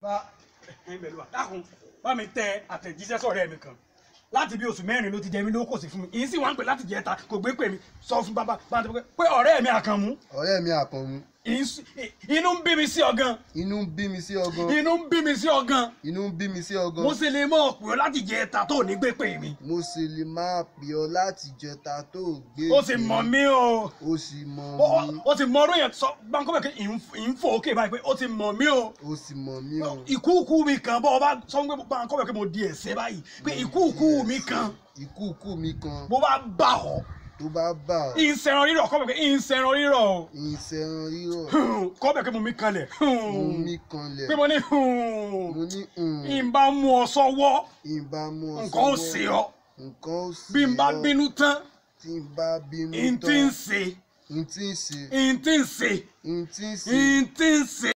dákun bá mi tẹ àtẹ̀jíṣẹ́ sọ̀rọ̀ mi kan láti bí oṣù mẹ́rin ló ti jẹ mí lówó kò sí fún mi ìyín sì wá ń pè láti jẹta kò gbé pè mí sọ fún bàbá pé ọ̀rẹ́ mi Àkànmú. ọ̀rẹ́ mi Àkànmú. inú ń bí mi sí ọ gan. inú ń bí mi sí ọ gan. inú ń bí mi sí ọ gan. inú ń bí mi sí ọ gan. mo sì lè mọ̀ pé ọ láti jẹta tó ní gbé pè mí. mo sì lè máa pè ọ láti jẹta tó gbé pè mí. o sì mọ̀ mí o. o sì mọ̀ mí. o sì mọ̀ ọdún yẹn sọ gbàǹkọ́ bẹ̀ kí n fò ókè báyìí pé o ti mọ̀ mí o. o sì mọ̀ mí o. ìkúùkù mi kan bọ́ ọ bá sọ pé gbàǹkọ́ bẹ̀ kí mo di ẹ̀sẹ̀ báyìí pé ìkúùkù mi kan. ìkúùkù mi kan. bó bá bá ọ. tó bá bà ọ. ìṣẹ̀ràn rírọ̀ kọ́ bẹ̀ kí ìṣẹ̀ràn rírọ̀ o. ìṣẹ̀ràn rírọ̀. kọ́ bẹ̀ kí mo mi kanlẹ̀. mo mi kanlẹ̀. pé mo ní. mo ní. ìbá mú ọ sọ́wọ́. ìbá mú ọ sọ́wọ́. nǹkan ó ṣe ọ. nǹkan ó ṣe ọ. bí n bá bínú tán. tí n bá bínú tán. n tí ń ṣe. n tí ń ṣe. n tí ń ṣe. n tí ń ṣe. n tí ń ṣe.